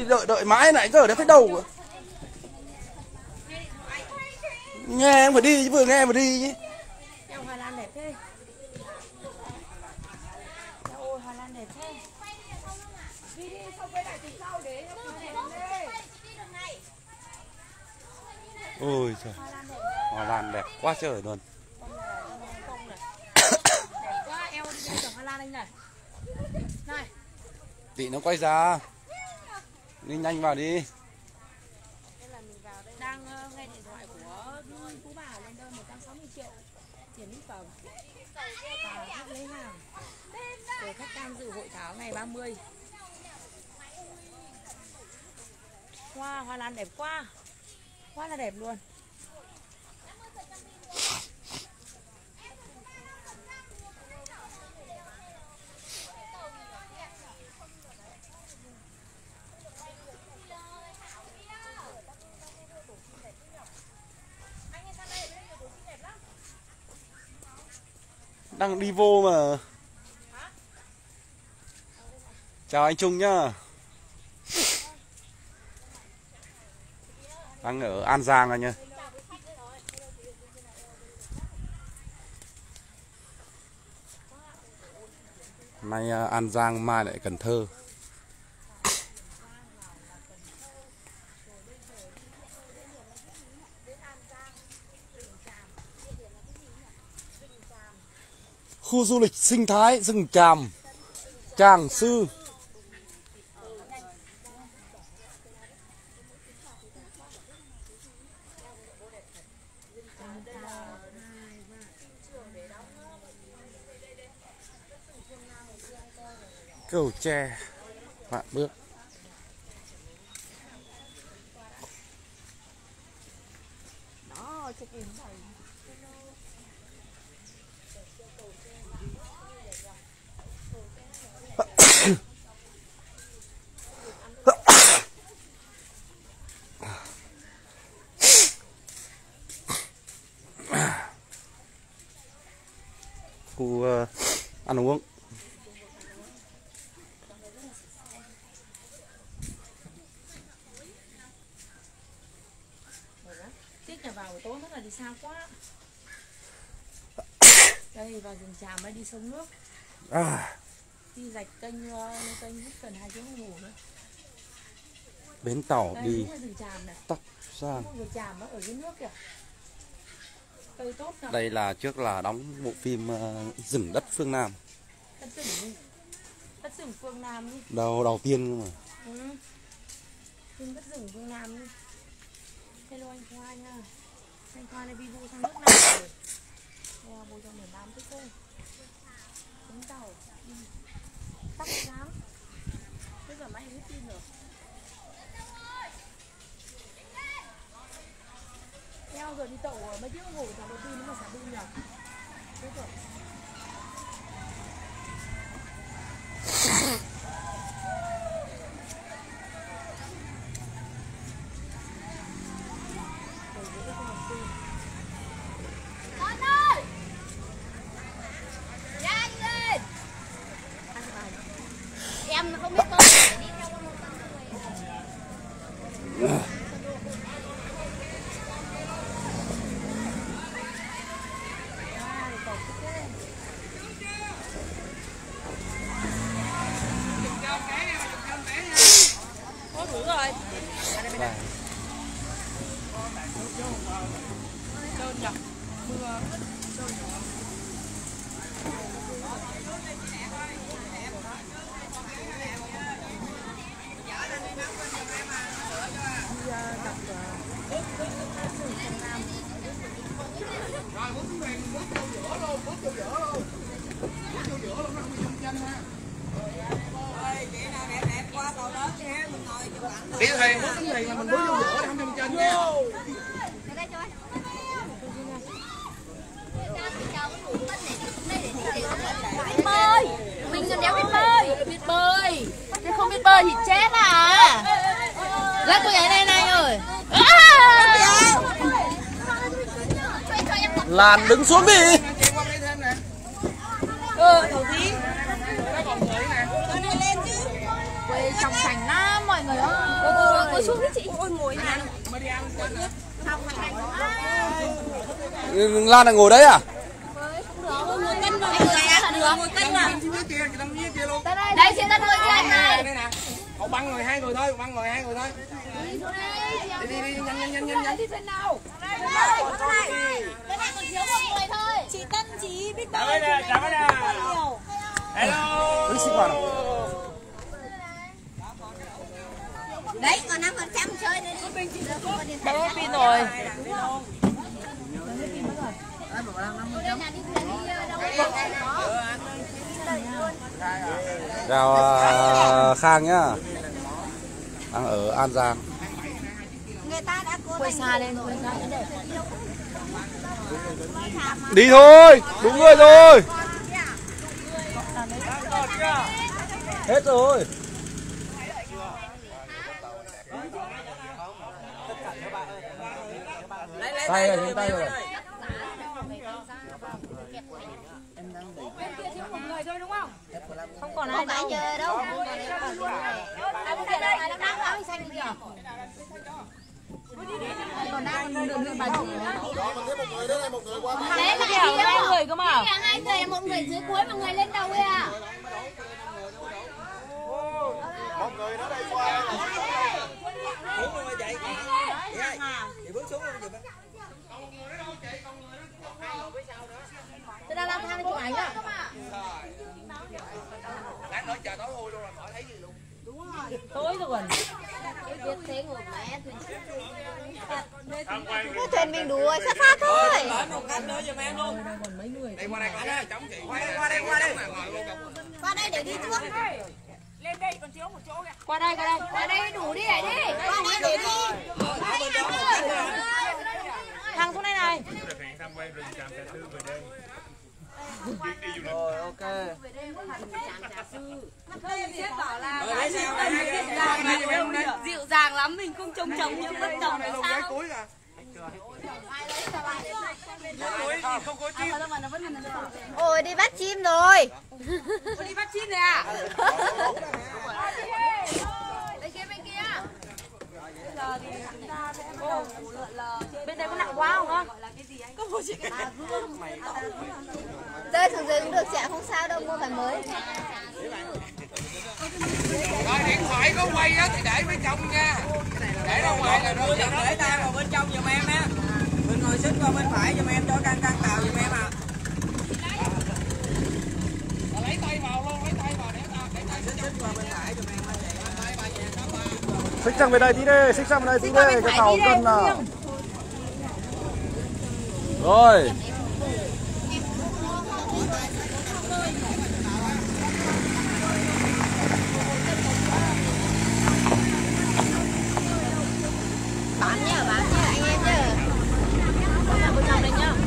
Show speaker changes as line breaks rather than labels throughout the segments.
đợi mãi lại giờ đã thấy đầu. Nghe em phải đi chứ, vừa nghe em phải đi chứ.
Eo Hoa Lan đẹp thế. Ôi Hoa Lan đẹp thế. Đi đi xong quay lại từ sau để em đẹp lên.
Ôi trời. Hoa Lan đẹp quá trời luôn.
Đẹp quá, eo đi chồng Hoa Lan anh này. Này.
Tí nó quay ra. Đi nhanh vào đi.
Đang nghe điện thoại của Phú Bà lên đơn 160 triệu tiền mỹ phẩm và khách lấy hàng để khách tham dự hội thảo ngày 30. Wow, Hoa Lan đẹp quá, quá là đẹp luôn.
Đang đi vô mà. Chào anh Trung nhá. Đang ở An Giang anh ơi. Nay An Giang, mai lại Cần Thơ. Khu du lịch sinh thái rừng Tràm, Tràng Sư. Cầu Tre, Vạn Bước.
Đó, check in rồi.
Khu ăn uống.
Tiếc là vào buổi tối rất là đi xa quá. Đây vào rừng Tràm mới đi sông nước. Đi rạch kênh mất gần 2 tiếng đồng hồ nữa.
Bến tàu
đây,
đi Tắc Giang.
Rừng Tràm nó ở dưới nước kìa. Cây tốt nhỉ?
Đây là trước là đóng bộ phim Rừng Đất Phương Nam.
Đất rừng Phương Nam đi.
Đầu tiên mà.
Phim Đất rừng Phương Nam đi. Hello anh Khoa nha. Anh Khoa này đi vô sang nước nào rồi? Vô trong miền Nam thích thôi. Bến tàu đi. Tắc Giang. Bây giờ máy hết pin rồi. Eo giờ đi tàu mấy tiếng đồng hồ chẳng có pin nó mà xả pin nhỉ? Thế rồi.
Con ơi! Nhanh lên! Em không biết bơi để đi theo con một người.
Có đủ rồi. Trơn nhỉ? Mưa trơn nhỉ?
Đi thầy, bước tấm thầy mà mình bước vô giữa không trong chân nha.
Biết bơi, mình còn đéo biết bơi.
Biết bơi, thế không biết bơi thì chết à? Lát tôi nhảy này này rồi.
Lan đứng xuống đi.
Thầu tí. Quê trong sành lắm mọi người ơi.
ngồi xuống đi chị.
Ôi ngồi này.
Lan là ngồi đấy à?
Ngồi cân vào. Ngồi cân vào. Đây chị ta ngồi cái anh này.
Cậu băng ngồi 2 người thôi, băng ngồi 2 người thôi. Đi nhanh.
Đi bên nào? Đây. Cái này còn thiếu một người thôi.
Chị Tân chị biết đâu.
Chào mấy nè. Hello.
Xin vào nào.
Đấy, còn 5% chơi đây đi.
Đâu có pin rồi.
Chào Khang nhá. Đang ở An Giang.
Người ta đã cố
Quay xa lên, quay xa để.
Đi thôi, đúng người rồi. Hết rồi. Tay rồi, trên tay rồi.
Không còn ai đâu.
giờ đâu.
Còn đang đường bà chị.
Đấy là
Hai người cơ mà.
hai người, một người dưới cuối, một người lên đầu ấy à.
Một người nó đây qua. Xuống luôn vậy. Chị bước xuống luôn giùm.
Tôi đang lang thang chụp ảnh à.
Lát nữa chờ tối thui luôn rồi khỏi thấy gì luôn.
Tối rồi.
Biết thế ngồi mẹ
Cái
thuyền mình đùa xuất phát thôi.
một canh nữa giùm em luôn.
Còn mấy người.
Đây qua đây cả nha, chống chị. Qua đây.
Qua đây để đi trước.
Lên đây còn thiếu một chỗ kìa.
Qua đây đủ đi này đi. Qua đây để đi.
Thằng xuống đây này.
Rồi ok.
Sếp bảo là dịu dàng lắm, mình không trông chồng nhưng bất chồng là sao?
Ôi đi bắt chim rồi.
Đi bắt chim này à?
Bên kia.
Bên đây có nặng quá không á?
Rơi xuống dưới cũng được, chả không sao đâu, mua phải mới.
Rồi điện thoại có quay á thì để bên trong nha. Để ra ngoài là được. Để tay vào bên trong giùm em á. Mình ngồi xích qua bên phải giùm em cho căng tàu giùm em à. Lấy tay vào luôn, để tay xích qua bên phải giùm em.
Xích sang bên đây tí đi, xích sang bên đây tí đi, cái tàu cân nào. Rồi.
Bán nhá anh em nhá.
Bên trong đây nhá.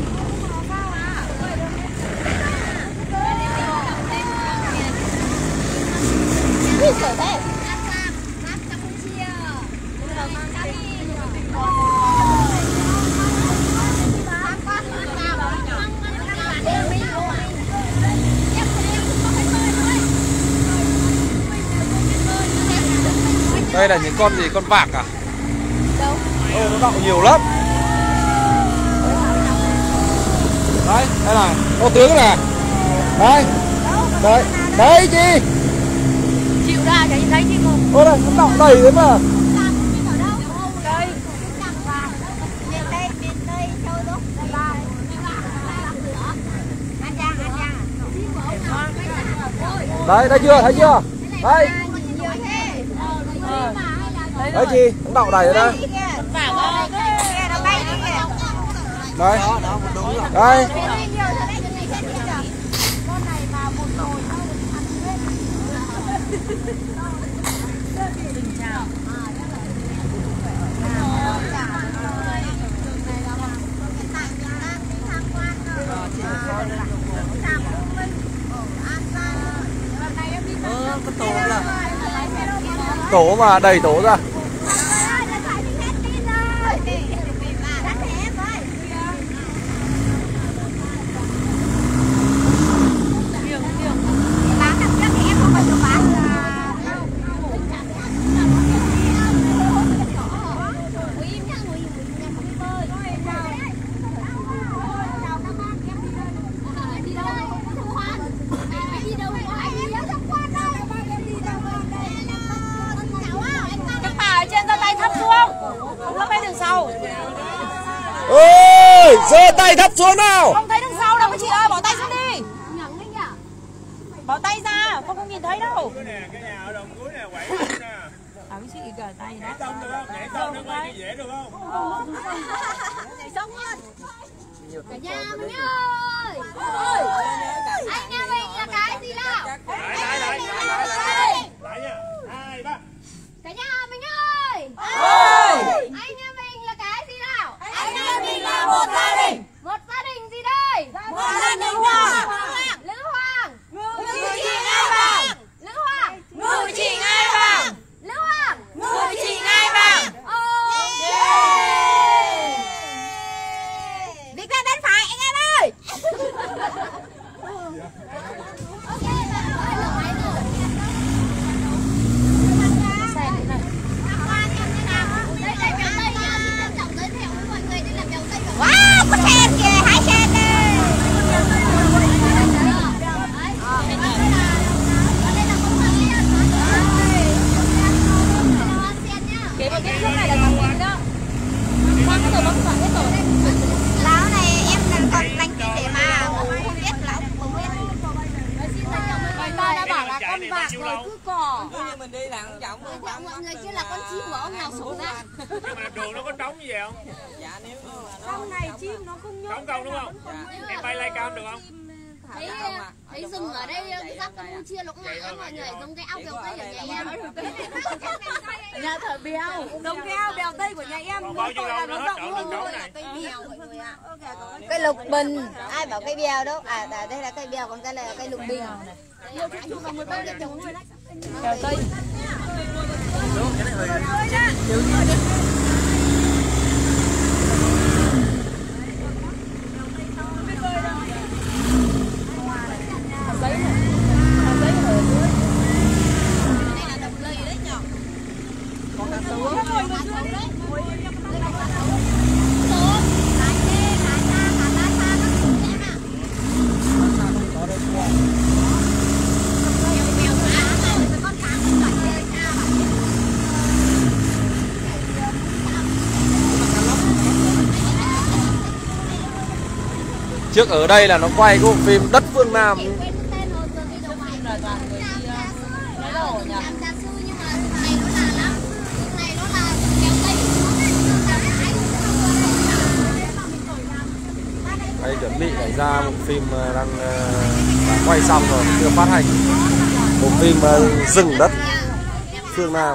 Ui trời thế.
Đây là những con gì, con vạc à?
Đâu?
Nó đậu nhiều lắm. Đấy, đây này, có tướng này. Đấy chị.
Chịu ra cho nhìn thấy chứ không?
Ô đây, nó đậu đầy đấy mà. Đấy, thấy chưa? Đây. Đấy chị, nó đậu đầy ở đây. Đây. Đây. Tổ mà đầy tổ ra.
đâu.
Ôi, giơ tay thấp xuống nào.
Không thấy đằng sau đâu các chị ơi, bỏ tay xuống đi. Bỏ tay ra, con không nhìn thấy đâu.
Cái nhà ở đồng cuối nè, quậy nè.
À cái chị cởi tay
Nhảy xong được không? Nhảy xong nó quay dễ được không?
Nhảy xong luôn. Cả nhà mình ơi. Anh nhà mình là cái gì nào?
Lại nha. 2, 3.
Cả nhà mình ơi. Anh nhà mình là cái gì nào?
Anh em mình là một gia đình.
Một gia đình gì đây?
Một gia đình Hoàng.
Lữ Hoàng.
Ngự trị ngai vàng.
Lữ Hoàng.
Ngự trị ngai vàng.
Lữ Hoàng.
Ngự trị ngai vàng.
Đi ra bên phải anh em ơi. Wow, có xe kìa, 2 xe đây.
Kế bên cái này là thằng mình đó. Khoan cái rồi bấm vào hết rồi.
Lão này em còn lành gì để mà không biết, lão không biết.
Người ta đã bảo là con bạc rồi cứ cỏ.
Cứ như mình đi làm trọng.
Mọi người kia là con chim mà ông nào sổ ra.
Nhưng mà đường nó có trống như vậy không?
Dạ nếu như mà
Trong này chim nó không nhốt.
Trống không đúng không? Em bay cam được không?
Thấy rừng ở đây cái giáp Campuchia nó cũng lạ lắm mọi người, giống cái ao bèo tây ở nhà em.
Nhà thợ bèo, giống cái ao bèo tây của nhà em.
Còn bao nhiêu lâu nữa hết trộn đường trống này?
Cây lục bình, ai bảo cây bèo đâu? À đây là cây bèo, còn cái này là cây lục bình.
Bèo tây.
Trước ở đây là nó quay cái bộ phim Đất Phương Nam. Đây chuẩn bị lại ra một phim đang quay xong rồi, chưa phát hành. Một phim rừng đất phương Nam.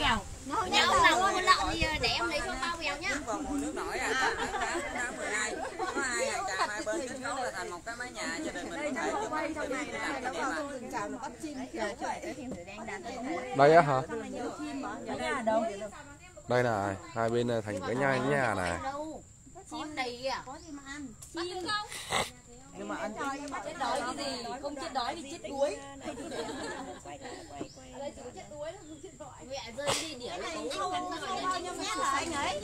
vào mùa nước nổi tháng 12 có 2 hàng tràm 2 bên kết cấu là thành một cái mái nhà gia đình mình có thể chụp hình làm kỷ niệm.
Đây á hả? Đây này, hai bên thành cái nhà này.
Chim đầy kìa. Có gì mà ăn? Chim không?
Nhưng mà anh
chết đói cái gì? Không chết đói thì chết đuối.
Mẹ rơi đi đĩa này anh ấy.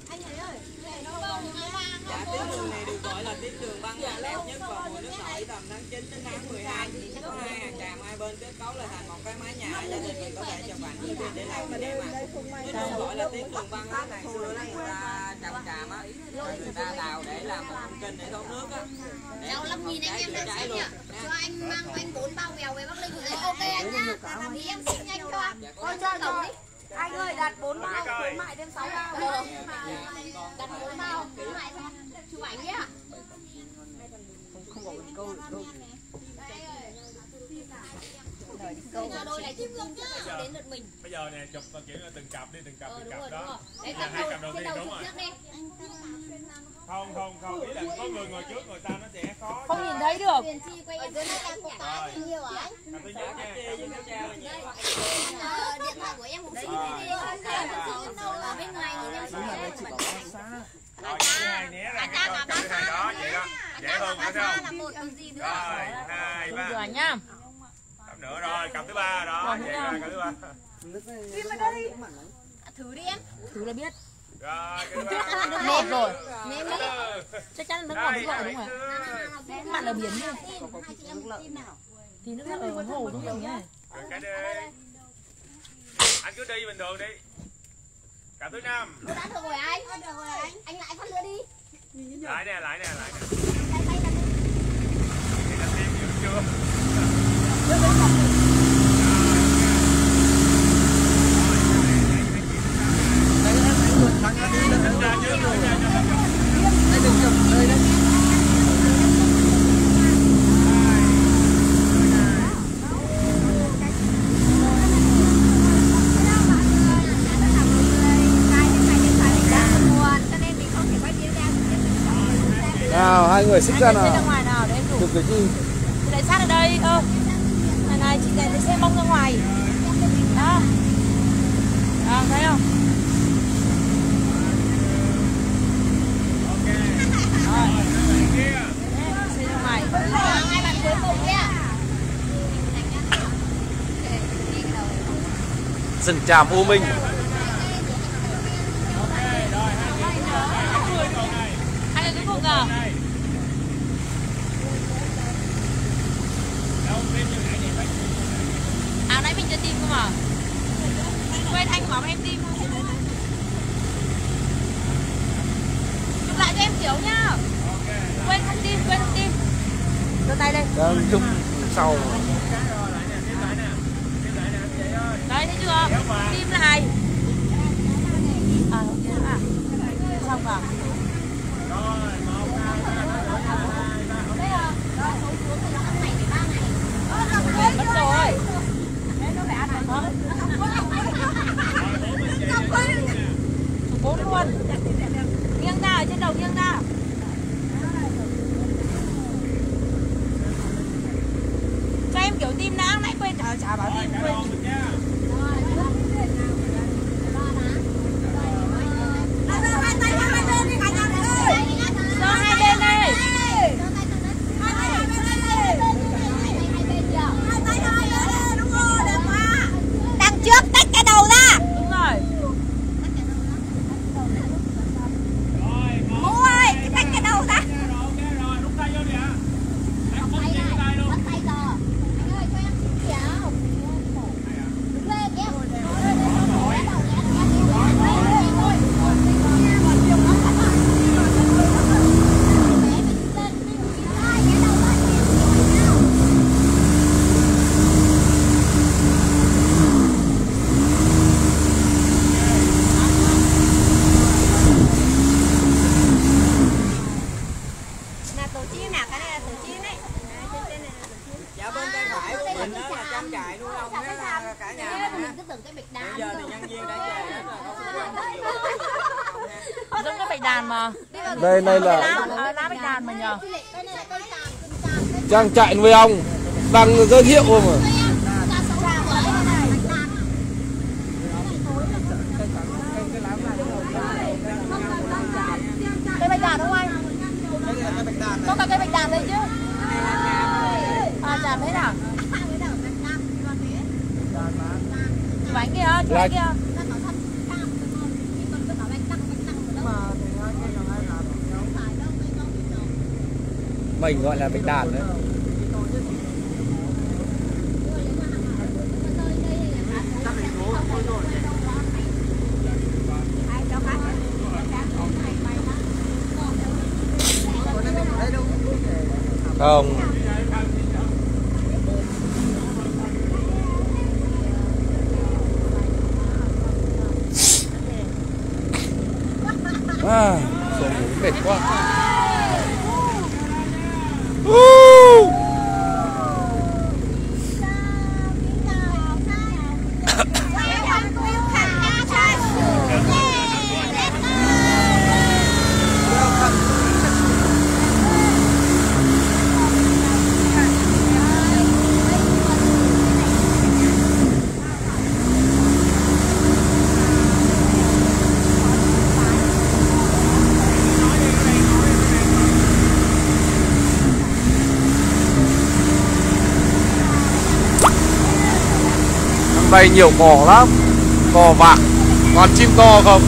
dạ tuyến đường này được gọi là tuyến đường băng đẹp nhất vào mùa nước nổi tầm tháng 9 đến tháng 12. Có 2 hàng tràm 2 bên kết cấu là thành một cái mái nhà gia đình mình có thể chụp ảnh để làm kỷ niệm. Tuyến đường gọi là tuyến đường băng á, ngày xưa đó người ta trồng tràm á, người ta đào để làm một công trình để thoát nước á.
Đâu lắm nhìn anh em đang xem nhá. Cho anh mang anh 4 bao bèo về Bắc Ninh rồi. Ok anh nhá. Thì em xin nhanh cho anh. Con cho tổng đi.
Anh ơi đặt 4 bao, khuyến mại thêm 6 bao.
Đặt 4 bao, khuyến mại thôi. Chụp ảnh nhá.
Không có câu được câu.
Đôi này chụp luôn nhá. Đến lượt mình.
Bây giờ nè chụp kiểu từng cặp đi, từng cặp
Đúng
đó.
Đấy,
Là 2 cặp đầu tiên đúng rồi.
trước đi.
Không, ý là có người ngồi trước người ta nó sẽ khó.
Không nhìn thấy được.
Tiền chi quay em dưới này em có cái nhiều hả anh?
Cặp thứ nhất nha.
Điện thoại của em cũng xin đi. Ở bên ngoài nhìn em xin.
Rồi, thứ hai né ra cái con thứ hai đó, vậy đó. Dễ hơn nữa không?
Là một còn gì nữa.
Rồi, 2, 3.
Rồi nhá.
Cặp nữa rồi, cặp thứ ba đó, vậy ra cặp thứ ba.
Thử đi em.
Thử là biết.
Rồi, cái thứ ba.
Nước ngọt rồi.
Nếm đi.
Chắc chắn là nước ngọt như vậy đúng không ạ? Mặn ở biển đi. Thì nước ngọt ở hồ đúng không nhỉ?
Rồi, cái đi. Anh cứ đi bình thường đi. Cả thứ năm.
Đã được rồi anh. Anh lại phát lửa đi.
Lại nè.
Đây.
Đây là tim nhiều chưa?
Nào, hai người xích ra nào.
Ra ngoài nào để em đủ.
Được cái gì?
Chị lại sát ở đây cơ. Này chị lại xe bông ra ngoài. Đó. Đó, thấy không? Rồi. Xe ra ngoài.
Hai bạn cuối cùng nha.
Rừng Tràm U Minh.
Hai người cuối cùng à? À nãy mình chưa tim cơ mà. Quên anh bảo em tim. Chụp lại cho em kiểu nhá. Quên không tim. Đưa tay đây.
Đang chụp sau.
Đấy thấy chưa? Tim lại. À xong à? Mất rồi. Chụp 4 luôn. Nghiêng ra ở trên đầu nghiêng ra. Cho em kiểu tim nãng nãy quên chả bảo tim quên.
Đằng trước tách cái đầu ra.
Đúng rồi.
Bố ơi, tách cái đầu ra.
Rồi, rút tay vô đi ạ.
Bắt tay giờ. Anh ơi, cho em xin kiểu. Đứng lên nhé.
Dạ bên tay phải của mình đó là trang trại nuôi ong đó cả nhà mình ha.
Cứ từng cái bịch đá.
Bây giờ thì nhân viên đã về hết rồi, không có quan tâm nhiều.
Giống cái bạch đàn mà.
Đây là
Lá bạch đàn mà nhờ.
trang trại nuôi ong đang giới thiệu mà.
Cây bạch đàn đúng không anh? Có cả cây bạch đàn đây chứ? À đàn thế nào? Chụp ảnh kìa, chụp ảnh kìa.
Mình gọi là bạch đàn đấy. Không. À, mệt quá. Đây nhiều cỏ lắm, cỏ vạc, còn chim to không?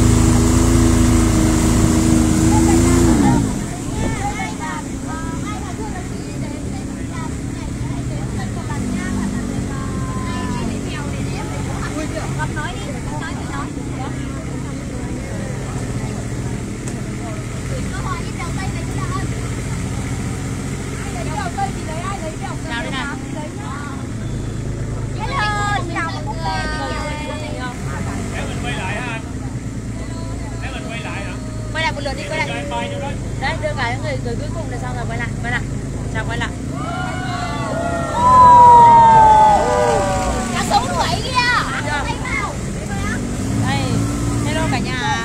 một lượt đi, quay lại. Đấy, đưa cái người cuối cùng là xong rồi quay lại, chào quay lại.
Cá sấu đuổi kìa.
Đây, hello cả nhà.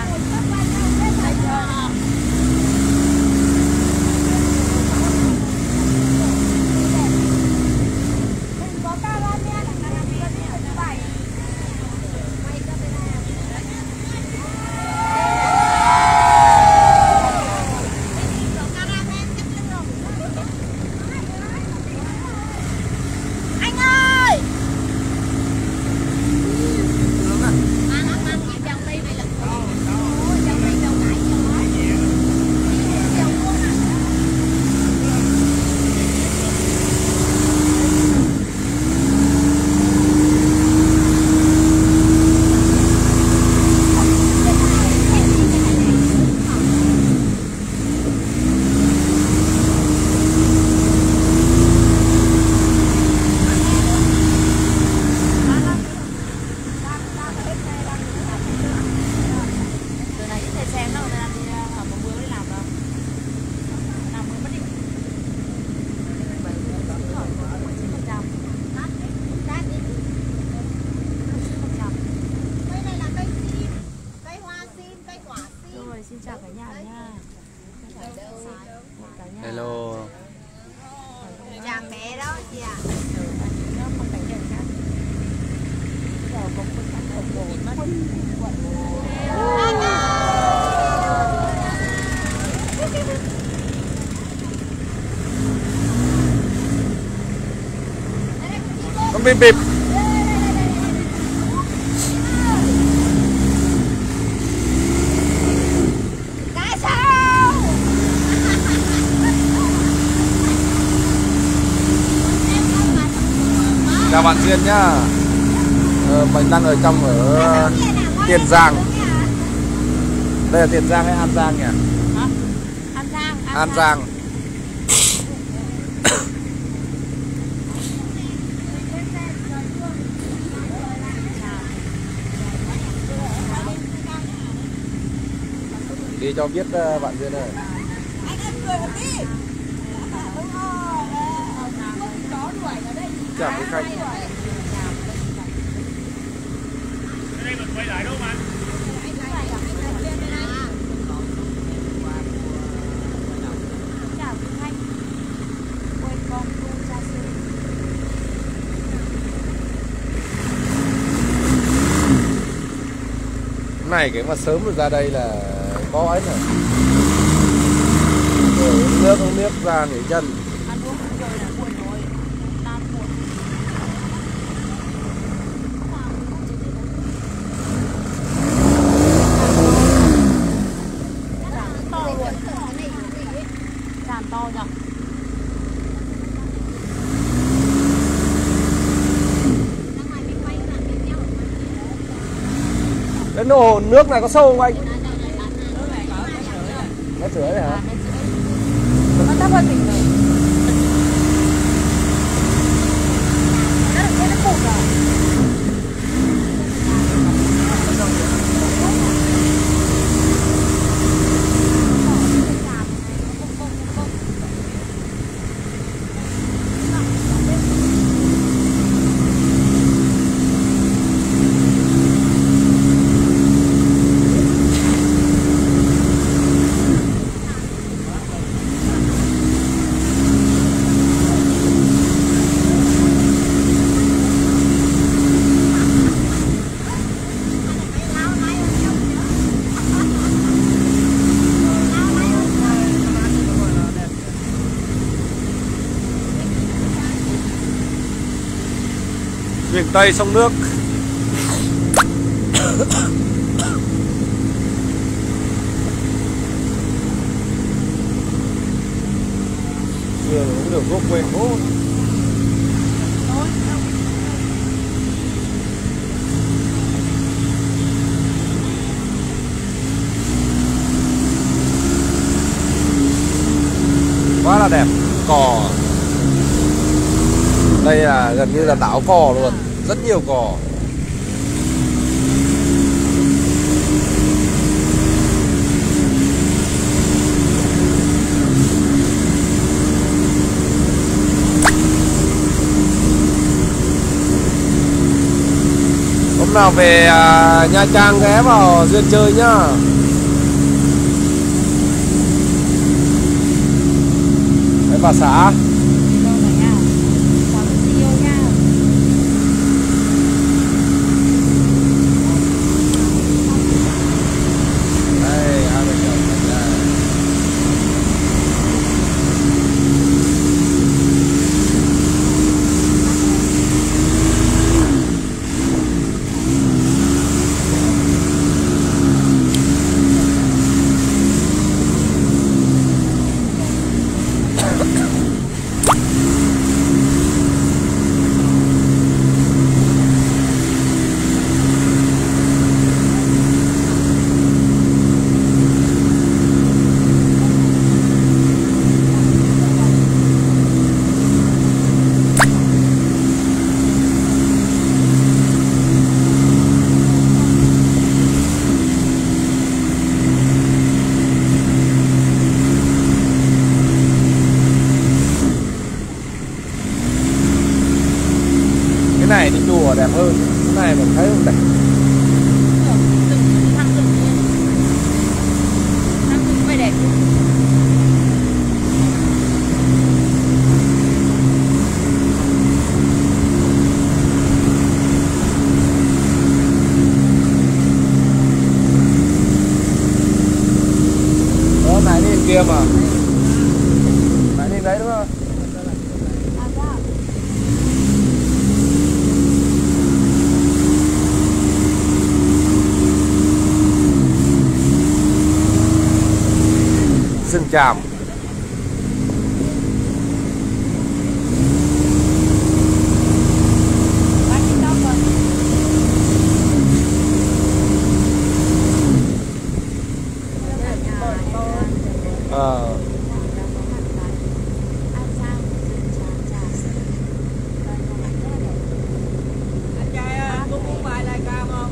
Xin chào cả nhà nha.
Hello.
Chào mẹ đó chị ạ.
Không phải nhận khác. Giờ có con ăn khổng lồ mất.
Con bịp bịp. Chào bạn Duyên nhá. Mình đang ở Tiền Giang. Đây là Tiền Giang hay An Giang nhỉ? An Giang. Đi cho biết bạn Duyên ơi. Chào quý khách.
Đây mình quay lại đúng không anh?
Này cái mà sớm được ra đây là có ấy này. Uống nước ra nghỉ chân.
Ăn uống rồi là buồn rồi. Tan buồn. To luôn. Tràn to nhỉ?
Cái nổ nước này có sâu không anh? Mét rưỡi này hả?
Nó thấp hơn mình rồi. Nó được cái nó cụt rồi.
Miền Tây sông nước. Vừa uống được thuốc quên bố. Quá là đẹp. Cò. Đây là gần như là đảo cò luôn. Rất nhiều cò. nào về Nha Trang ghé vào Duyên chơi nhá. Đấy, bà xã. Đây, hai vợ chồng mình đây. Cái này đi chùa đẹp hơn, cái này mình thấy không đẹp.
Đẹp.
Đó, này đi kia mà. Này đi đấy đúng không? Rừng Tràm.
Anh trai ơi, có muốn bài live cam không?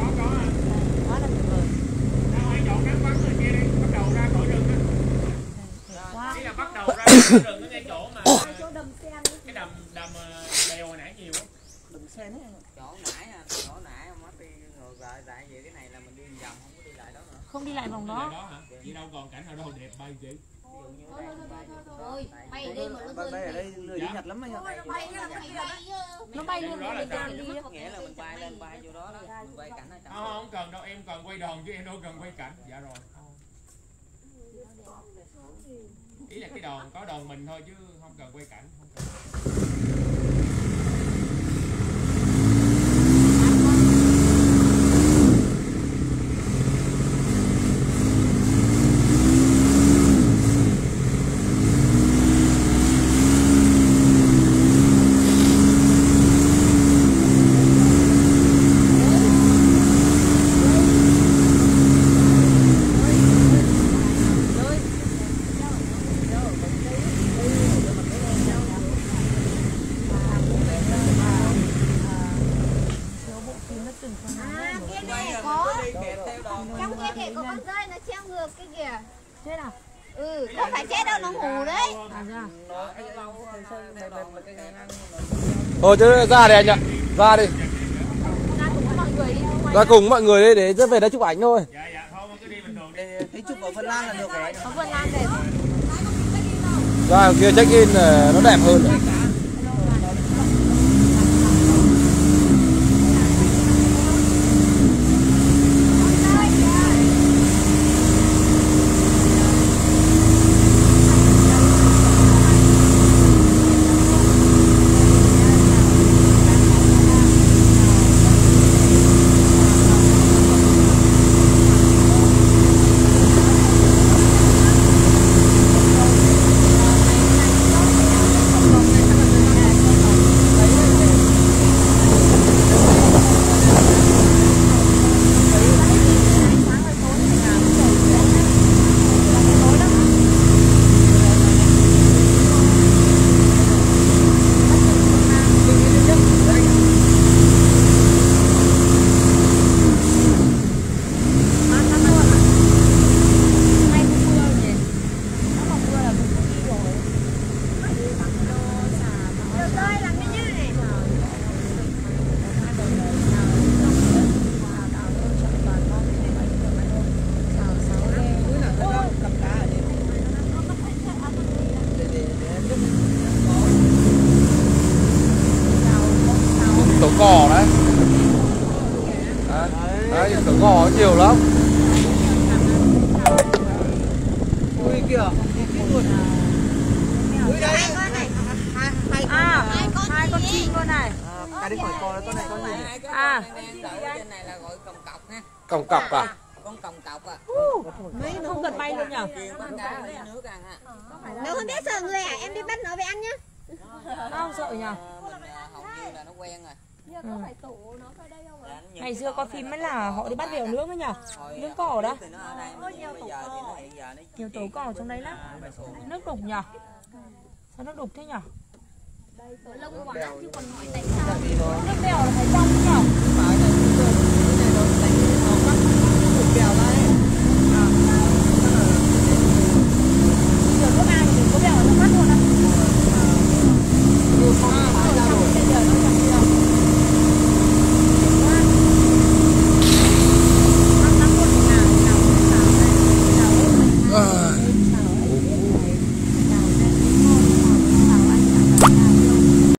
Ý là bắt đầu ra khỏi rừng ở ngay chỗ mà cái đầm bèo hồi nãy nhiều á.
Chỗ nãy mất đi ngược lại, tại vì cái này là mình đi vòng không có đi lại đó nữa.
Không đi lại vòng
Đó
đó.
hả? Vậy đâu còn cảnh nào đâu đẹp bay chị.
Thôi, mày đi mà nó
Đây ở đây lười đi Nhật lắm anh ạ.
Nó bay luôn
Đó là
mình
sao?
đi đi.
Nghĩa là mình bay lên bay vô đó đó, mình quay cảnh ở trong.
Không cần đâu, em cần quay đòn chứ em đâu cần quay cảnh. Dạ rồi. Ý là cái đòn có đòn mình thôi chứ không cần quay cảnh, không cần.
Trong kia kìa có con rơi nó treo ngược cái kìa.
Thế nào?
Ừ, không phải chết đâu, nó ngủ đấy.
À ra.
Thôi chứ ra đi anh ạ. Ra đi.
Ra cùng mọi người đi.
Ra cùng mọi người đi để về đây chụp ảnh thôi.
Dạ dạ thôi cứ đi bình thường đi.
Thấy chụp ở Vân Lan là được rồi.
Có Vân Lan đẹp.
Ra kia check in nó đẹp hơn.
đi hỏi coi con này con gì?
À.
Trên này là gọi còng cọc nha.
Còng cọc à?
Con còng cọc à.
Không cần may luôn nhỉ?
Bán cá lấy nước ăn à.
Nếu không biết sợ người à, em đi bắt nó về ăn nhá.
Không sợ nhỉ?
Mình hầu như là nó quen rồi.
Ngày xưa coi phim mới là họ đi bắt về nướng ấy nhỉ? Nướng cỏ đó.
Thì nó ở đây bây giờ thì nó hiện giờ nó
Nhiều tổ cỏ trong đấy lắm. Nước đục nhỉ? Sao nước đục thế nhỉ?
Lông quả chứ còn hỏi tại sao.
Nước bèo là phải trong nhỉ?